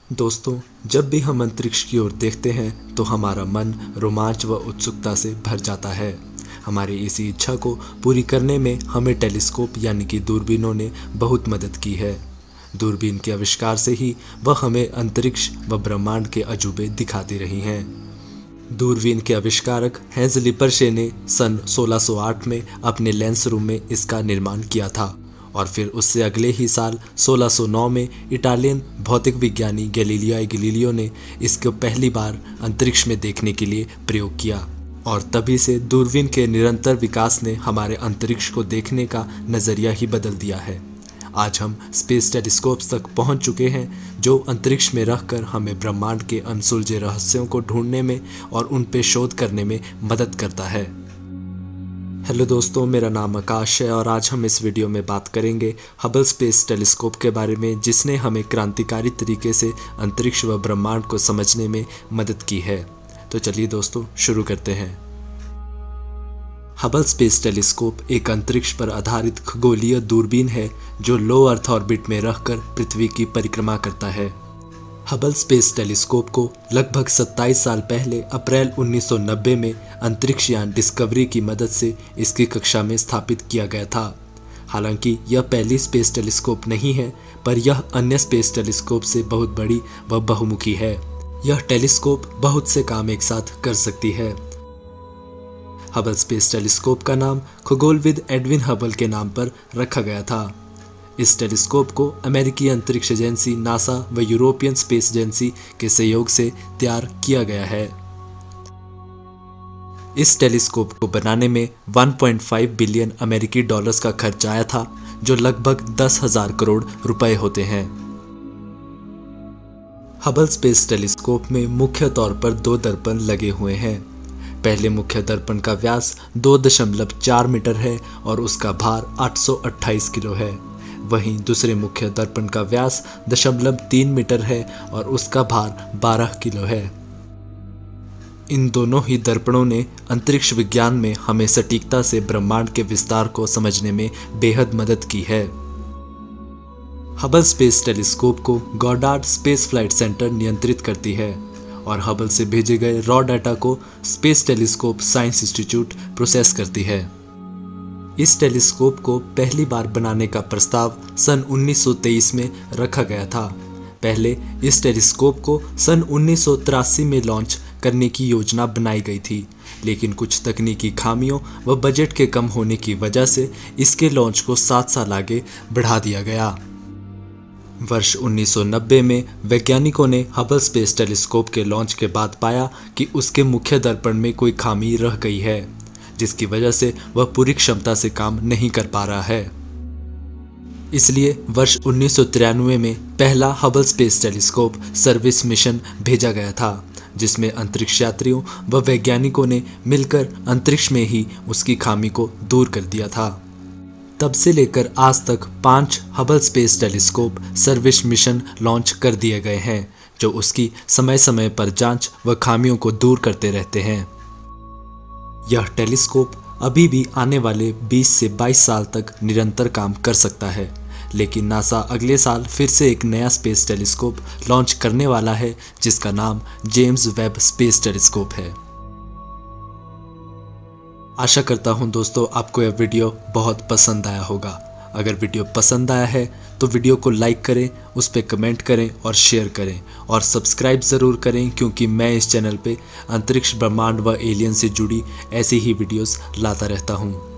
दोस्तों, जब भी हम अंतरिक्ष की ओर देखते हैं तो हमारा मन रोमांच व उत्सुकता से भर जाता है। हमारी इसी इच्छा को पूरी करने में हमें टेलीस्कोप यानी कि दूरबीनों ने बहुत मदद की है। दूरबीन के आविष्कार से ही वह हमें अंतरिक्ष व ब्रह्मांड के अजूबे दिखाती रही हैं। दूरबीन के आविष्कारक हैंस लिपरशे ने सन 1608 में अपने लेंस रूम में इसका निर्माण किया था और फिर उससे अगले ही साल 1609 में इटालियन भौतिक विज्ञानी गैलीलियो ने इसको पहली बार अंतरिक्ष में देखने के लिए प्रयोग किया और तभी से दूरबीन के निरंतर विकास ने हमारे अंतरिक्ष को देखने का नज़रिया ही बदल दिया है। आज हम स्पेस टेलीस्कोप्स तक पहुंच चुके हैं जो अंतरिक्ष में रहकर हमें ब्रह्मांड के अनसुलझे रहस्यों को ढूंढने में और उन पे शोध करने में मदद करता है। हेलो दोस्तों, मेरा नाम आकाश है और आज हम इस वीडियो में बात करेंगे हबल स्पेस टेलीस्कोप के बारे में, जिसने हमें क्रांतिकारी तरीके से अंतरिक्ष व ब्रह्मांड को समझने में मदद की है। तो चलिए दोस्तों, शुरू करते हैं। हबल स्पेस टेलीस्कोप एक अंतरिक्ष पर आधारित खगोलीय दूरबीन है जो लो अर्थ ऑर्बिट में रहकर पृथ्वी की परिक्रमा करता है। हबल स्पेस टेलीस्कोप को लगभग 27 साल पहले अप्रैल 1990 में अंतरिक्ष यान डिस्कवरी की मदद से इसकी कक्षा में स्थापित किया गया था। हालांकि यह पहली स्पेस टेलीस्कोप नहीं है, पर यह अन्य स्पेस टेलीस्कोप से बहुत बड़ी व बहुमुखी है। यह टेलीस्कोप बहुत से काम एक साथ कर सकती है। हबल स्पेस टेलीस्कोप का नाम खगोलविद एडविन हबल के नाम पर रखा गया था। इस टेलीस्कोप को अमेरिकी अंतरिक्ष एजेंसी नासा व यूरोपियन स्पेस एजेंसी के सहयोग से तैयार किया गया है। इस टेलीस्कोप को बनाने में 1.5 बिलियन अमेरिकी डॉलर्स का खर्च आया था, जो लगभग 10,000 करोड़ रुपए होते हैं। हबल स्पेस टेलीस्कोप में मुख्य तौर पर 2 दर्पण लगे हुए हैं। पहले मुख्य दर्पण का व्यास 2.4 मीटर है और उसका भार 828 किलो है। वहीं दूसरे मुख्य दर्पण का व्यास 0.3 मीटर है और उसका भार 12 किलो है। इन दोनों ही दर्पणों ने अंतरिक्ष विज्ञान में हमें सटीकता से ब्रह्मांड के विस्तार को समझने में बेहद मदद की है। हबल स्पेस टेलीस्कोप को गॉडार्ड स्पेस फ्लाइट सेंटर नियंत्रित करती है और हबल से भेजे गए रॉ डाटा को space telescope science institute process करती है। इस टेलीस्कोप को पहली बार बनाने का प्रस्ताव सन 1923 में रखा गया था। पहले इस टेलीस्कोप को सन 1983 में लॉन्च करने की योजना बनाई गई थी, लेकिन कुछ तकनीकी खामियों व बजट के कम होने की वजह से इसके लॉन्च को 7 साल आगे बढ़ा दिया गया। वर्ष 1990 में वैज्ञानिकों ने हबल स्पेस टेलीस्कोप के लॉन्च के बाद पाया कि उसके मुख्य दर्पण में कोई खामी रह गई है, जिसकी वजह से वह पूरी क्षमता से काम नहीं कर पा रहा है। इसलिए वर्ष 1993 में पहला Hubble space telescope service mission भेजा गया था, जिसमें अंतरिक्ष यात्रियों व वैज्ञानिकों ने मिलकर अंतरिक्ष में ही उसकी खामी को दूर कर दिया था। तब से लेकर आज तक 5 Hubble space telescope service mission launch कर दिए गए हैं, जो उसकी समय समय पर जांच व खामियों को दूर करते रहते हैं। यह टेलीस्कोप अभी भी आने वाले 20 से 22 साल तक निरंतर काम कर सकता है, लेकिन नासा अगले साल फिर से एक नया स्पेस टेलीस्कोप लॉन्च करने वाला है, जिसका नाम जेम्स वेब स्पेस टेलीस्कोप है। आशा करता हूं दोस्तों, आपको यह वीडियो बहुत पसंद आया होगा। अगर वीडियो पसंद आया है तो वीडियो को लाइक करें, उस पर कमेंट करें और शेयर करें और सब्सक्राइब ज़रूर करें, क्योंकि मैं इस चैनल पे अंतरिक्ष, ब्रह्मांड व एलियन से जुड़ी ऐसी ही वीडियोस लाता रहता हूँ।